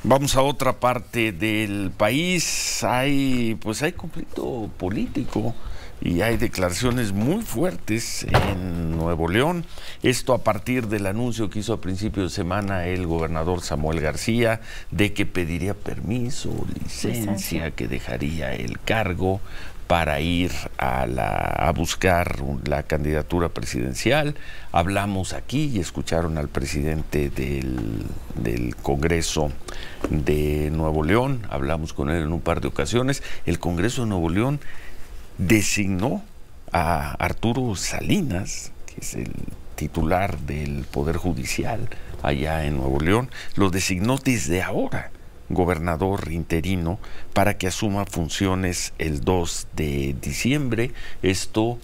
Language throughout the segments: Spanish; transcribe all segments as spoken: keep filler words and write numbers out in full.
Vamos a otra parte del país. Hay, pues hay conflicto político y hay declaraciones muy fuertes en Nuevo León. Esto a partir del anuncio que hizo a principio de semana el gobernador Samuel García de que pediría permiso, licencia, licencia. que dejaría el cargo para ir a, la, a buscar la candidatura presidencial. Hablamos aquí y escucharon al presidente del, del Congreso de Nuevo León, hablamos con él en un par de ocasiones. El Congreso de Nuevo León designó a Arturo Salinas, que es el titular del Poder Judicial allá en Nuevo León, lo designó desde ahora gobernador interino para que asuma funciones el dos de diciembre. Esto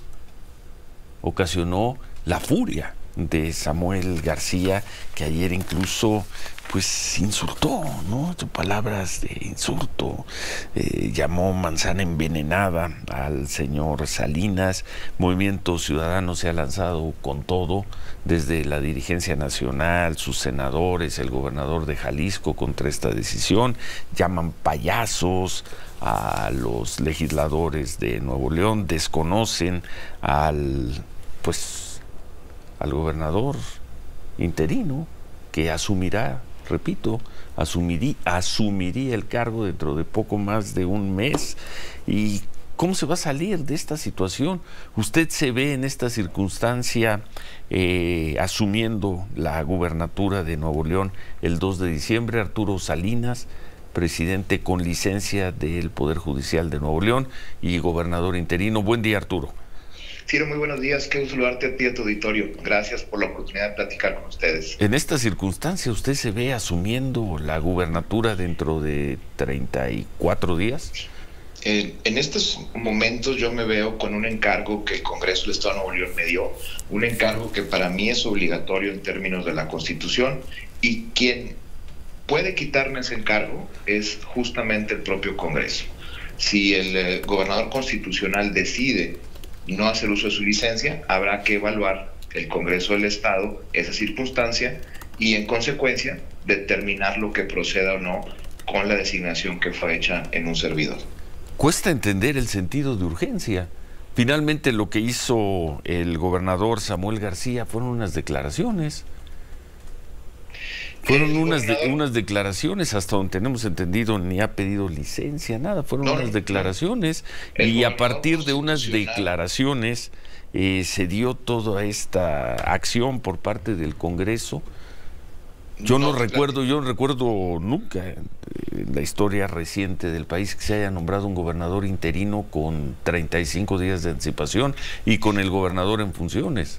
ocasionó la furia de Samuel García, que ayer incluso pues insultó, ¿no? Sus palabras de insulto, eh, llamó manzana envenenada al señor Salinas. Movimiento Ciudadano se ha lanzado con todo, desde la dirigencia nacional, sus senadores, el gobernador de Jalisco contra esta decisión. Llaman payasos a los legisladores de Nuevo León, desconocen al pues al gobernador interino que asumirá, repito, asumiría, asumiría el cargo dentro de poco más de un mes. ¿Y cómo se va a salir de esta situación? ¿Usted se ve en esta circunstancia eh, asumiendo la gubernatura de Nuevo León el dos de diciembre? Arturo Salinas, presidente con licencia del Poder Judicial de Nuevo León y gobernador interino. Buen día, Arturo. Ciro, muy buenos días, quiero saludarte a ti y a tu auditorio. Gracias por la oportunidad de platicar con ustedes. En esta circunstancia, ¿usted se ve asumiendo la gubernatura dentro de treinta y cuatro días? Eh, en estos momentos yo me veo con un encargo que el Congreso del Estado de Nuevo León me dio, un encargo que para mí es obligatorio en términos de la Constitución, y quien puede quitarme ese encargo es justamente el propio Congreso. Si el eh, gobernador constitucional decide no hacer uso de su licencia, habrá que evaluar el Congreso del Estado esa circunstancia y en consecuencia determinar lo que proceda o no con la designación que fue hecha en un servidor. Cuesta entender el sentido de urgencia. Finalmente lo que hizo el gobernador Samuel García fueron unas declaraciones. Fueron unas, de, unas declaraciones, hasta donde tenemos entendido, ni ha pedido licencia, nada, fueron no, unas declaraciones, no. y a partir de unas declaraciones eh, se dio toda esta acción por parte del Congreso. Yo no, no recuerdo, yo no recuerdo nunca en la historia reciente del país que se haya nombrado un gobernador interino con treinta y cinco días de anticipación y con el gobernador en funciones.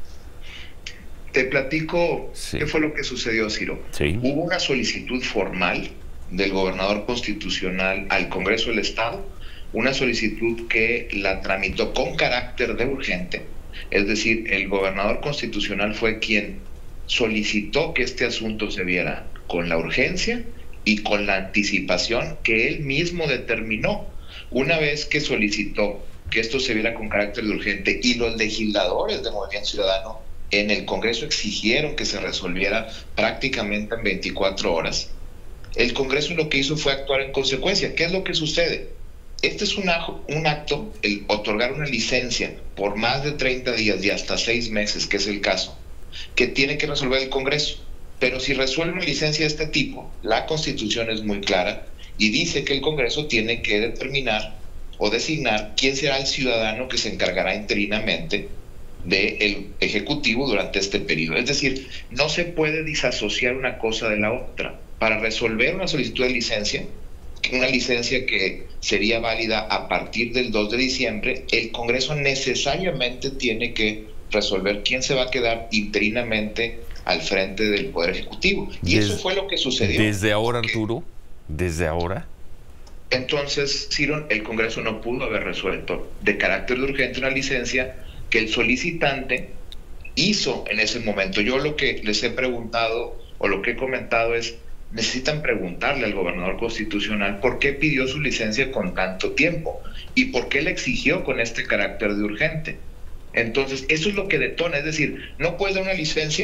Te platico sí. qué fue lo que sucedió, Ciro. Sí. Hubo una solicitud formal del gobernador constitucional al Congreso del Estado, una solicitud que la tramitó con carácter de urgente, es decir, el gobernador constitucional fue quien solicitó que este asunto se viera con la urgencia y con la anticipación que él mismo determinó. Una vez que solicitó que esto se viera con carácter de urgente y los legisladores de Movimiento Ciudadano en el Congreso exigieron que se resolviera prácticamente en veinticuatro horas. El Congreso lo que hizo fue actuar en consecuencia. ¿Qué es lo que sucede? Este es un, un acto, el otorgar una licencia por más de treinta días y hasta seis meses, que es el caso, que tiene que resolver el Congreso. Pero si resuelve una licencia de este tipo, la Constitución es muy clara y dice que el Congreso tiene que determinar o designar quién será el ciudadano que se encargará interinamente del Ejecutivo durante este periodo. Es decir, no se puede disasociar una cosa de la otra. Para resolver una solicitud de licencia, una licencia que sería válida a partir del dos de diciembre, el Congreso necesariamente tiene que resolver quién se va a quedar interinamente al frente del Poder Ejecutivo. Y Des, eso fue lo que sucedió. ¿Desde ahora, Arturo? ¿Desde ahora? Entonces, Ciro, el Congreso no pudo haber resuelto de carácter de urgente una licencia que el solicitante hizo en ese momento. Yo lo que les he preguntado o lo que he comentado es, necesitan preguntarle al gobernador constitucional por qué pidió su licencia con tanto tiempo y por qué la exigió con este carácter de urgente. Entonces, eso es lo que detona, es decir, no puedes dar una licencia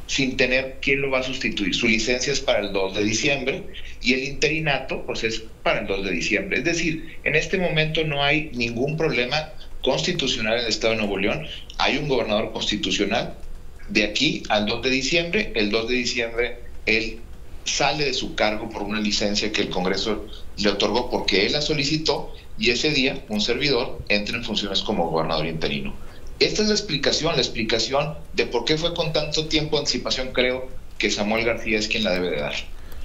sin tener quién lo va a sustituir. Su licencia es para el dos de diciembre y el interinato pues es para el dos de diciembre. Es decir, en este momento no hay ningún problema constitucional en el Estado de Nuevo León. Hay un gobernador constitucional. De aquí al dos de diciembre, el dos de diciembre él sale de su cargo por una licencia que el Congreso le otorgó porque él la solicitó, y ese día un servidor entra en funciones como gobernador interino. Esta es la explicación, la explicación de por qué fue con tanto tiempo de anticipación. Creo que Samuel García es quien la debe de dar.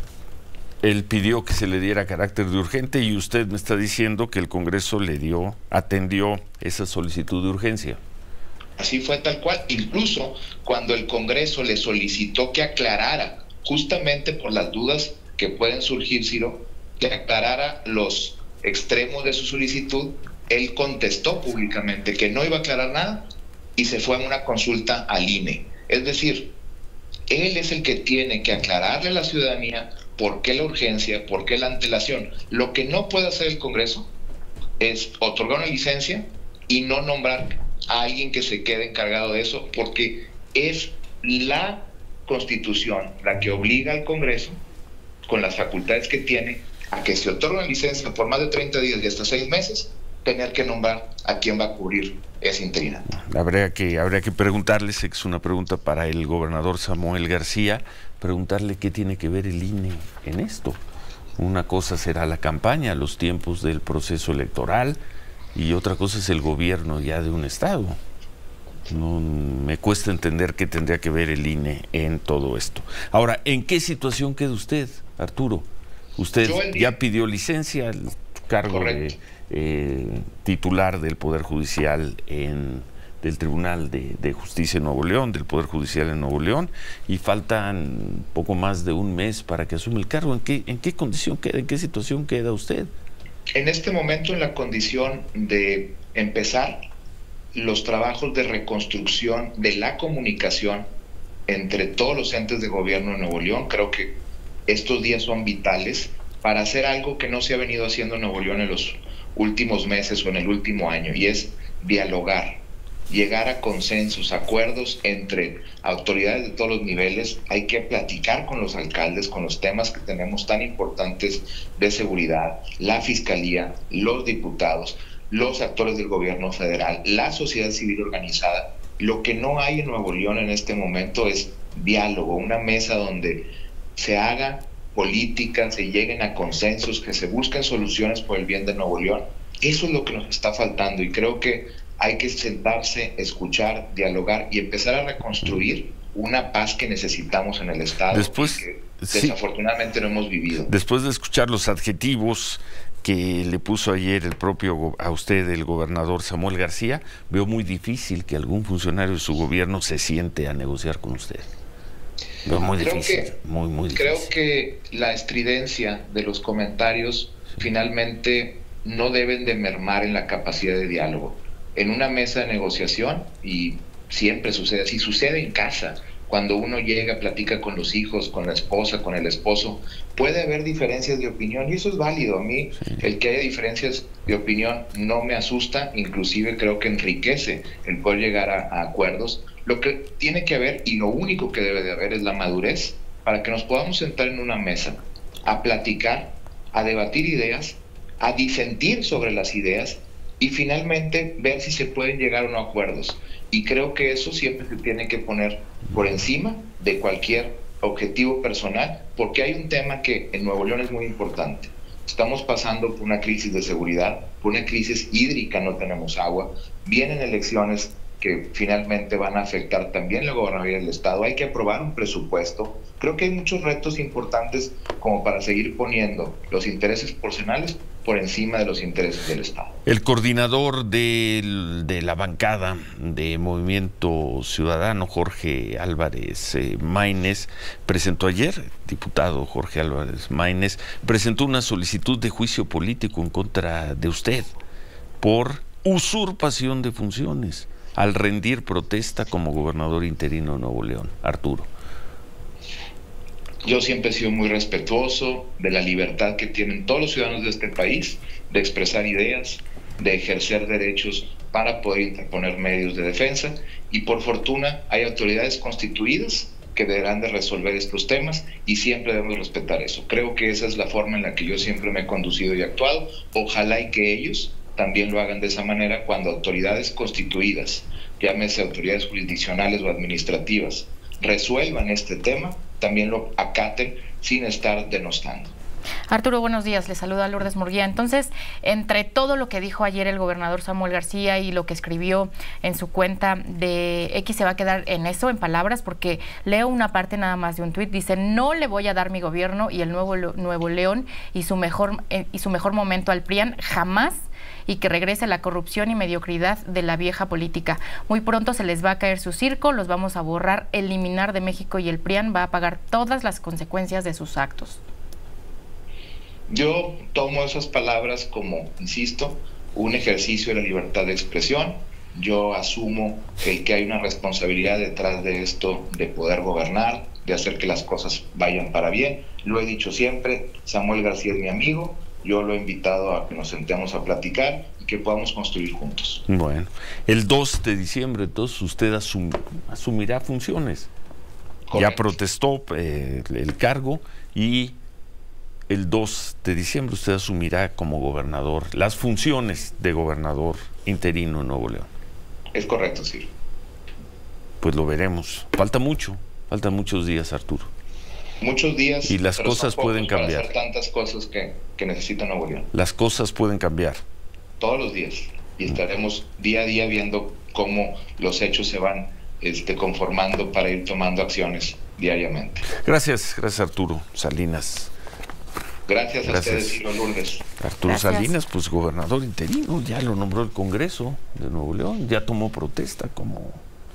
Él pidió que se le diera carácter de urgente y usted me está diciendo que el Congreso le dio, atendió esa solicitud de urgencia. Así fue tal cual. Incluso cuando el Congreso le solicitó que aclarara, justamente por las dudas que pueden surgir, Ciro, que aclarara los extremos de su solicitud, él contestó públicamente que no iba a aclarar nada y se fue a una consulta al I N E. Es decir, él es el que tiene que aclararle a la ciudadanía por qué la urgencia, por qué la antelación. Lo que no puede hacer el Congreso es otorgar una licencia y no nombrar a alguien que se quede encargado de eso, porque es la Constitución la que obliga al Congreso, con las facultades que tiene, a que se otorgue una licencia por más de treinta días y hasta seis meses, tener que nombrar a quién va a cubrir ese interinato. Habría que, habría que preguntarle, sé que es una pregunta para el gobernador Samuel García, preguntarle qué tiene que ver el I N E en esto. Una cosa será la campaña, los tiempos del proceso electoral, y otra cosa es el gobierno ya de un estado. No, me cuesta entender qué tendría que ver el I N E en todo esto. Ahora, ¿en qué situación queda usted, Arturo? Usted ya pidió licencia al cargo Correcto. de eh, titular del Poder Judicial en, del Tribunal de, de Justicia en Nuevo León, del Poder Judicial en Nuevo León, y faltan poco más de un mes para que asuma el cargo. ¿En qué, en qué condición queda, en qué situación queda usted? En este momento en la condición de empezar los trabajos de reconstrucción de la comunicación entre todos los entes de gobierno de Nuevo León. Creo que estos días son vitales para hacer algo que no se ha venido haciendo en Nuevo León en los últimos meses o en el último año, y es dialogar, llegar a consensos, acuerdos entre autoridades de todos los niveles. Hay que platicar con los alcaldes, con los temas que tenemos tan importantes de seguridad, la fiscalía, los diputados, los actores del gobierno federal, la sociedad civil organizada. Lo que no hay en Nuevo León en este momento es diálogo, una mesa donde se haga política, se lleguen a consensos, que se busquen soluciones por el bien de Nuevo León. Eso es lo que nos está faltando, y creo que hay que sentarse, escuchar, dialogar y empezar a reconstruir una paz que necesitamos en el Estado. Después, que sí, desafortunadamente no hemos vivido. Después de escuchar los adjetivos que le puso ayer el propio a usted el gobernador Samuel García, veo muy difícil que algún funcionario de su gobierno se siente a negociar con usted. Veo muy creo difícil, que, muy, muy difícil. Creo que la estridencia de los comentarios finalmente no deben de mermar en la capacidad de diálogo. En una mesa de negociación, y siempre sucede así, sucede en casa, cuando uno llega, platica con los hijos, con la esposa, con el esposo, puede haber diferencias de opinión, y eso es válido. A mí, sí, el que haya diferencias de opinión no me asusta, inclusive creo que enriquece el poder llegar a, a acuerdos. Lo que tiene que haber, y lo único que debe de haber, es la madurez para que nos podamos sentar en una mesa a platicar, a debatir ideas, a disentir sobre las ideas, y finalmente ver si se pueden llegar o no a acuerdos. Y creo que eso siempre se tiene que poner por encima de cualquier objetivo personal, porque hay un tema que en Nuevo León es muy importante. Estamos pasando por una crisis de seguridad, por una crisis hídrica, no tenemos agua, vienen elecciones que finalmente van a afectar también la gobernaduría del Estado. Hay que aprobar un presupuesto. Creo que hay muchos retos importantes como para seguir poniendo los intereses personales por encima de los intereses del Estado. El coordinador de, de la bancada de Movimiento Ciudadano, Jorge Álvarez eh, Maínez, presentó ayer, diputado Jorge Álvarez Maínez, presentó una solicitud de juicio político en contra de usted por usurpación de funciones al rendir protesta como gobernador interino de Nuevo León. Arturo. Yo siempre he sido muy respetuoso de la libertad que tienen todos los ciudadanos de este país de expresar ideas, de ejercer derechos para poder interponer medios de defensa, y por fortuna hay autoridades constituidas que deberán de resolver estos temas y siempre debemos respetar eso. Creo que esa es la forma en la que yo siempre me he conducido y actuado. Ojalá y que ellos también lo hagan de esa manera cuando autoridades constituidas, llámese autoridades jurisdiccionales o administrativas, resuelvan este tema, también lo acaten sin estar denostando. Arturo, buenos días. Le saluda Lourdes Murguía. Entonces, entre todo lo que dijo ayer el gobernador Samuel García y lo que escribió en su cuenta de X, ¿se va a quedar en eso, en palabras? Porque leo una parte nada más de un tuit. Dice, no le voy a dar mi gobierno y el nuevo Nuevo León y su mejor, eh, y su mejor momento al P R I A N jamás, y que regrese la corrupción y mediocridad de la vieja política. Muy pronto se les va a caer su circo, los vamos a borrar, eliminar de México y el P R I A N va a pagar todas las consecuencias de sus actos. Yo tomo esas palabras como, insisto, un ejercicio de la libertad de expresión. Yo asumo el que hay una responsabilidad detrás de esto de poder gobernar, de hacer que las cosas vayan para bien. Lo he dicho siempre, Samuel García es mi amigo, yo lo he invitado a que nos sentemos a platicar y que podamos construir juntos. Bueno, el dos de diciembre, entonces usted asum asumirá funciones. Correcto. Ya protestó eh, el cargo y el dos de diciembre usted asumirá como gobernador las funciones de gobernador interino en Nuevo León. Es correcto, sí. Pues lo veremos. Falta mucho, faltan muchos días, Arturo. Muchos días. Y las cosas pueden cambiar. Para hacer tantas cosas que, que necesita Nuevo León. Las cosas pueden cambiar. Todos los días. Y estaremos día a día viendo cómo los hechos se van este, conformando para ir tomando acciones diariamente. Gracias, gracias Arturo Salinas. Gracias, Gracias a ustedes, y Lourdes. Arturo Gracias. Salinas, pues gobernador interino, ya lo nombró el Congreso de Nuevo León, ya tomó protesta como,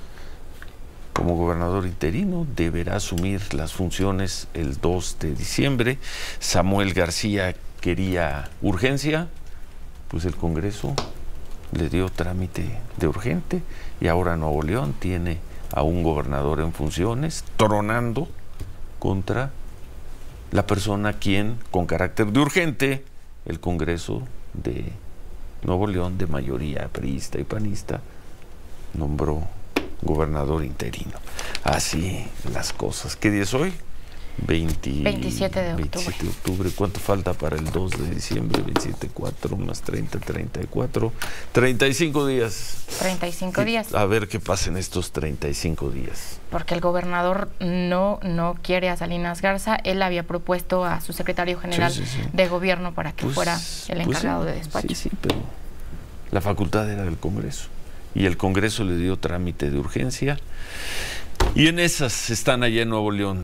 como gobernador interino, deberá asumir las funciones el dos de diciembre. Samuel García quería urgencia, pues el Congreso le dio trámite de urgente y ahora Nuevo León tiene a un gobernador en funciones tronando contra la persona a quien, con carácter de urgente, el Congreso de Nuevo León, de mayoría priista y panista, nombró gobernador interino. Así las cosas. ¿Qué día es hoy? veinte, veintisiete de octubre. veintisiete de octubre. ¿Cuánto falta para el dos de diciembre? veintisiete, cuatro más treinta, treinta y cuatro. treinta y cinco días. treinta y cinco días. A ver qué pasa en estos treinta y cinco días. Porque el gobernador no, no quiere a Salinas Garza. Él había propuesto a su secretario general sí, sí, sí. de gobierno para que pues, fuera el encargado pues sí, de despacho. Sí, sí, pero la facultad era del Congreso. Y el Congreso le dio trámite de urgencia. Y en esas están allá en Nuevo León.